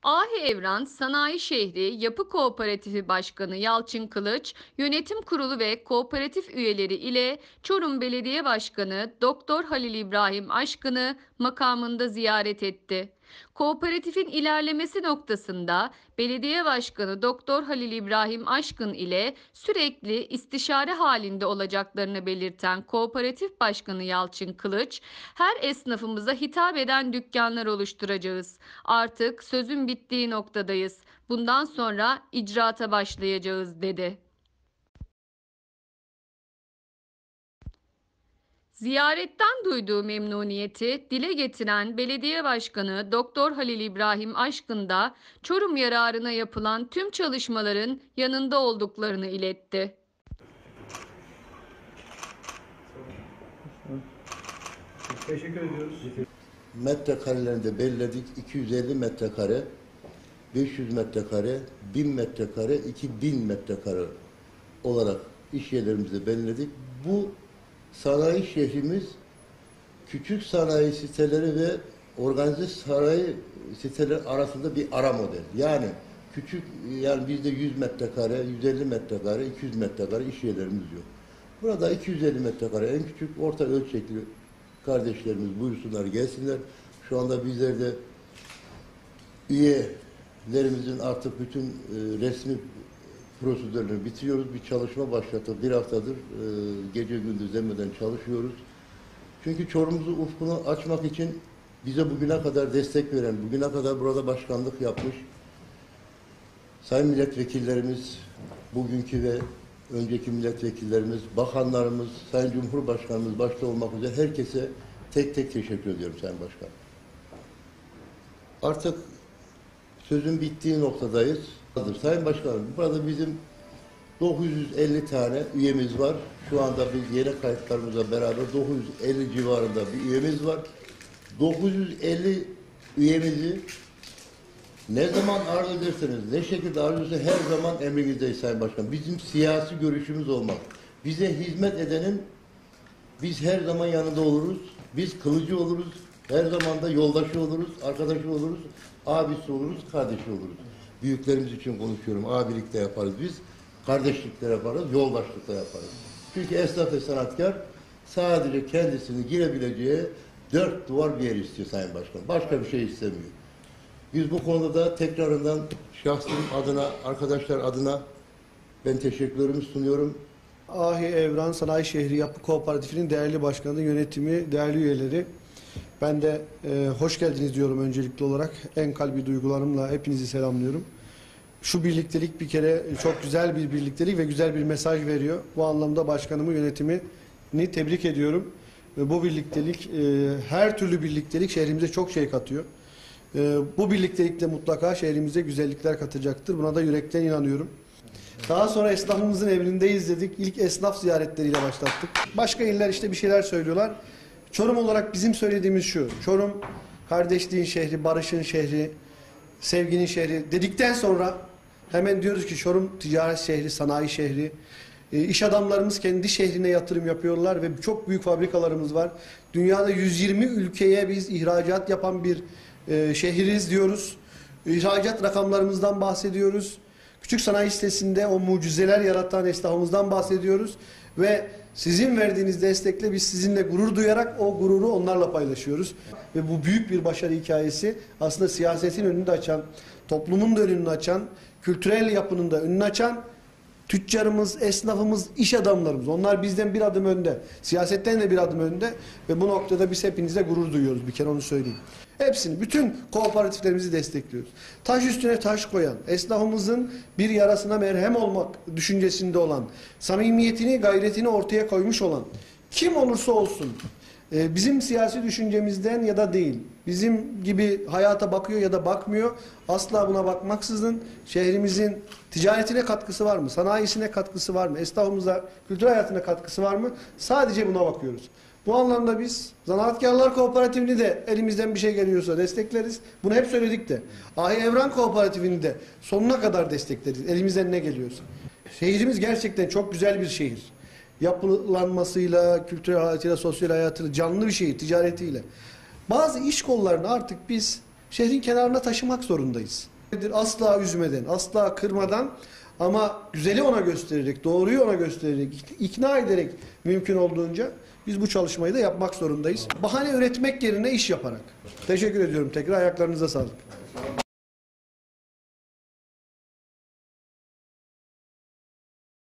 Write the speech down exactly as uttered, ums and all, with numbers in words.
Ahi Evran Sanayi Şehri Yapı Kooperatifi Başkanı Yalçın Kılıç, Yönetim Kurulu ve kooperatif üyeleri ile Çorum Belediye Başkanı Doktor Halil İbrahim Aşkın'ı makamında ziyaret etti. Kooperatifin ilerlemesi noktasında Belediye Başkanı Doktor Halil İbrahim Aşkın ile sürekli istişare halinde olacaklarını belirten Kooperatif Başkanı Yalçın Kılıç, her esnafımıza hitap eden dükkanlar oluşturacağız. Artık sözün bittiği noktadayız. Bundan sonra icraata başlayacağız dedi. Ziyaretten duyduğu memnuniyeti dile getiren Belediye Başkanı Doktor Halil İbrahim Aşkın da Çorum yararına yapılan tüm çalışmaların yanında olduklarını iletti. Teşekkür ediyoruz. Metrekarelerini de belirledik. iki yüz elli metrekare, beş yüz metrekare, bin metrekare, iki bin metrekare olarak iş yerlerimizi belirledik. Bu sanayi şehrimiz küçük sanayi siteleri ve organize sanayi siteleri arasında bir ara model. Yani küçük, yani bizde yüz metrekare, yüz elli metrekare, iki yüz metrekare iş yerlerimiz yok. Burada iki yüz elli metrekare en küçük, orta ölçekli kardeşlerimiz buyursunlar, gelsinler. Şu anda bizler de üyelerimizin artık bütün e, resmi prosedürlerini bitiriyoruz. Bir çalışma başlattık. Bir haftadır e, gece gündüz demeden çalışıyoruz. Çünkü Çorum'umuzu ufkunu açmak için bize bugüne kadar destek veren, bugüne kadar burada başkanlık yapmış sayın milletvekillerimiz, bugünkü ve önceki milletvekillerimiz, bakanlarımız, sayın Cumhurbaşkanımız başta olmak üzere herkese tek tek teşekkür ediyorum sayın başkan. Artık sözün bittiği noktadayız. Sayın başkanım, burada bizim dokuz yüz elli tane üyemiz var. Şu anda biz yeni kayıtlarımızla beraber dokuz yüz elli civarında bir üyemiz var. dokuz yüz elli üyemizi ne zaman arz ederseniz, ne şekilde arz ederseniz her zaman emrinizdeyiz Sayın Başkan. Bizim siyasi görüşümüz olmaz. Bize hizmet edenin biz her zaman yanında oluruz. Biz kılıcı oluruz. Her zaman da yoldaşı oluruz, arkadaşı oluruz, abisi oluruz, kardeşi oluruz. Büyüklerimiz için konuşuyorum. Abilikte yaparız biz. Kardeşlikte yaparız, yoldaşlıkta yaparız. Çünkü esnaf ve sanatkar sadece kendisini girebileceği dört duvar bir yer istiyor Sayın Başkan. Başka bir şey istemiyor. Biz bu konuda da tekrarından şahsım adına, arkadaşlar adına ben teşekkürlerimi sunuyorum. Ahi Evran Sanayi Şehri Yapı Kooperatifi'nin değerli başkanı, yönetimi, değerli üyeleri. Ben de e, hoş geldiniz diyorum öncelikli olarak. En kalbi duygularımla hepinizi selamlıyorum. Şu birliktelik bir kere çok güzel bir birliktelik ve güzel bir mesaj veriyor. Bu anlamda başkanımı, yönetimini tebrik ediyorum. Ve bu birliktelik, e, her türlü birliktelik şehrimize çok şey katıyor. E, bu birliktelikte mutlaka şehrimize güzellikler katacaktır. Buna da yürekten inanıyorum. Daha sonra esnafımızın evindeyiz dedik. İlk esnaf ziyaretleriyle başlattık. Başka iller işte bir şeyler söylüyorlar. Çorum olarak bizim söylediğimiz şu: Çorum kardeşliğin şehri, barışın şehri, sevginin şehri dedikten sonra hemen diyoruz ki Çorum ticaret şehri, sanayi şehri. E, iş adamlarımız kendi şehrine yatırım yapıyorlar ve çok büyük fabrikalarımız var. Dünyada yüz yirmi ülkeye biz ihracat yapan bir e, şehiriz diyoruz. İhracat rakamlarımızdan bahsediyoruz. Küçük sanayi sitesinde o mucizeler yaratan esnafımızdan bahsediyoruz. Ve sizin verdiğiniz destekle biz sizinle gurur duyarak o gururu onlarla paylaşıyoruz. Ve bu büyük bir başarı hikayesi aslında siyasetin önünü de açan, toplumun da önünü açan, kültürel yapının da önünü açan tüccarımız, esnafımız, iş adamlarımız. Onlar bizden bir adım önde. Siyasetten de bir adım önde. Ve bu noktada biz hepinizle gurur duyuyoruz. Bir kere onu söyleyeyim. Hepsini, bütün kooperatiflerimizi destekliyoruz. Taş üstüne taş koyan, esnafımızın bir yarasına merhem olmak düşüncesinde olan, samimiyetini, gayretini ortaya koymuş olan, kim olursa olsun, bizim siyasi düşüncemizden ya da değil, bizim gibi hayata bakıyor ya da bakmıyor, asla buna bakmaksızın şehrimizin ticaretine katkısı var mı, sanayisine katkısı var mı, esnafımıza, kültür hayatına katkısı var mı, sadece buna bakıyoruz. Bu anlamda biz Zanaatkarlar Kooperatifini de elimizden bir şey geliyorsa destekleriz. Bunu hep söyledik de. Ahi Evran Kooperatifini de sonuna kadar destekleriz. Elimizden ne geliyorsa. Şehrimiz gerçekten çok güzel bir şehir. Yapılanmasıyla, kültürel hayatıyla, sosyal hayatıyla, canlı bir şehir, ticaretiyle. Bazı iş kollarını artık biz şehrin kenarına taşımak zorundayız. Asla üzmeden, asla kırmadan ama güzeli ona göstererek, doğruyu ona göstererek, ikna ederek mümkün olduğunca biz bu çalışmayı da yapmak zorundayız. Bahane üretmek yerine iş yaparak. Teşekkür ediyorum tekrar. Ayaklarınıza sağlık.